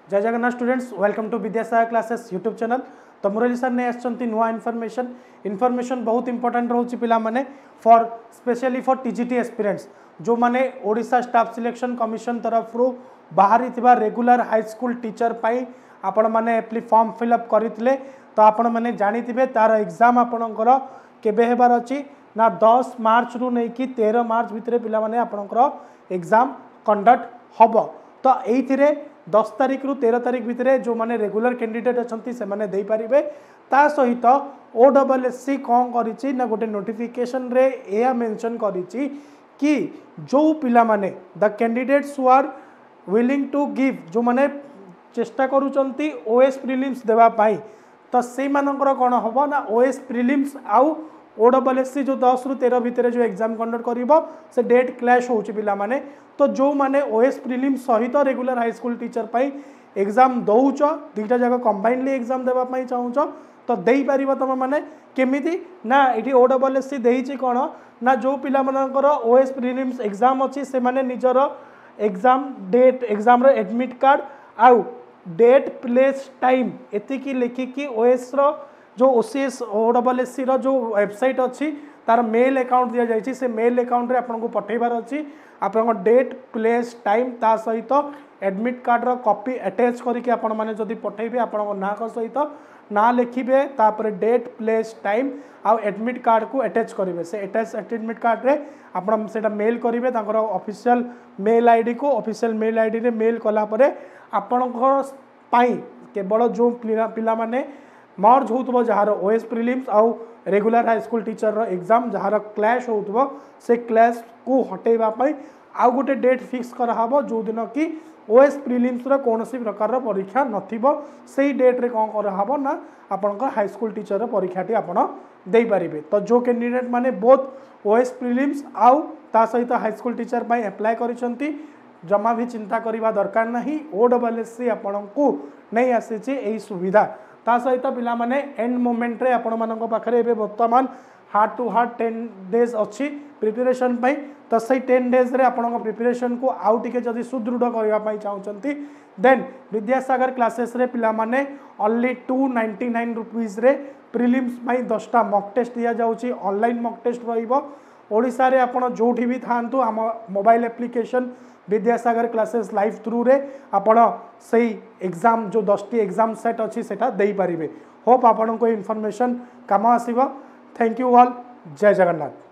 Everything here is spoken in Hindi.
जय Jagannath students, welcome to Vidyasagar classes YouTube channel. तो मुरली सर ने आसछंती नुआ इनफॉरमेशन बहुत इंपोर्टेंट रोची पिला माने for specially for TGT aspirants जो माने ओडिशा स्टाफ सिलेक्शन कमिशन तरफ रु बाहरी थिबा रेगुलर हाई स्कूल टीचर पाई आपण माने फॉर्म फिलअप करथिले। तो आपण माने जानिथिबे तार एग्जाम आपणकर केबे हेबार अछि ना 10 मार्च रु नै कि 13 मार्च भितरे पिला माने आपणकर एग्जाम कंडक्ट हबो। तो एइथिरे 10 तारिख रु 13 तारिख भितरे जो माने रेगुलर कैंडिडेट अछंती से माने देई परिबे। ता सहित ओडब्ल्यूएससी कौन करिछि ना गोटे नोटिफिकेशन रे एया मेंशन करिछि कि जो पिला माने the candidates who are willing to give जो माने चेष्टा करूचंती ओएस प्रीलिम्स देवा पाई तो से मानकर कोन हबो ना ओएस प्रीलिम्स आउ ओडब्ल्यूएससी जो 10 रु 13 भितर जो एग्जाम कंडक्ट करिवो से डेट क्लैश होउची पिला माने। तो जो माने ओएस प्रीलिम्स सहित रेगुलर हाई स्कूल टीचर पाई एग्जाम दउच दुईटा जगह कंबाइनली एग्जाम देवा पाई चाहूच तो देई परिबो तम माने केमिति ना एठी ओडब्ल्यूएससी देइची कोन ना जो पिला मानकर ओएस प्रीलिम्स एग्जाम अछि से माने निजर एग्जाम डेट एग्जाम रो एडमिट कार्ड आउ डेट प्लेस टाइम एतिकी लिखिकी ओएस रो जो ओसीएस ओडब्ल्यूएससी रो जो वेबसाइट अच्छी तार मेल अकाउंट दिया जाइए से मेल अकाउंट रे आपन को पठेबार अच्छी आपन डेट प्लेस टाइम ता सहित एडमिट कार्ड रो कॉपी अटैच करके आपण माने जदी पठेबे आपण ना को सहित ना लिखिबे तापर डेट प्लेस टाइम आ एडमिट कार्ड को अटैच करिवे से अटैच एडमिट कार्ड रे आपण सेटा मेल करिवे ताकर ऑफिशियल मेल आईडी को ऑफिशियल मेल आईडी रे मेल कला परे आपण पाई केवल जो पिला माने मर्ज होतबो जहार ओएस प्रीलिम्स आउ रेगुलर हाई स्कूल टीचर रो एग्जाम जहार क्लैश होतबो से क्लैश को हटेबा पई आउ गोटे डेट फिक्स करा हबो जो दिन कि ओएस प्रीलिम्स रो कोनोसी प्रकार रो परीक्षा नथिबो सेही डेट रे कोन करा हबो ना आपनकर हाई स्कूल टीचर रो परीक्षाटी आपण देई परिबे। तो जो कैंडिडेट माने बोथ ओएस प्रीलिम्स आउ ता सहित हाई स्कूल टीचर पई अप्लाई करिसंती जमा भी चिंता करबा दरकार नहीं। ओडब्ल्यूएससी आपनकू नहीं आसीची एही सुविधा ता सहित पिला माने एंड मोमेंट रे आपण मानक पाखरे एबे वर्तमान हार्ट टू हार्ट 10 डेज अच्छी प्रिपरेशन पाई तो सही 10 डेज रे आपण प्रिपरेशन को आउ टिके जदी सुदृढ़ करबा पाई चाहउचंती देन विद्यासागर क्लासेस रे पिला माने ओनली 299 रुपीस रे प्रीलिम्स पाई 10टा मॉक टेस्ट दिया जाउची ऑनलाइन मॉक टेस्ट रहिबो। ओडिसा रे आपण जोठी भी थांतु हम mobile application Vidyasagar classes live through रे आपण सही एग्जाम जो 10टी एग्जाम सेट अच्छी सेटा देई परिबे। होप आपण को इन्फॉर्मेशन काम आसीबो। Thank you all. जय जगन्नाथ।